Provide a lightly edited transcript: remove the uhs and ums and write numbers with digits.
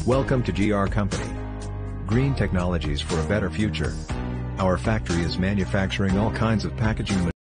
Welcome to GR Company. Green technologies for a better future. Our factory is manufacturing all kinds of packaging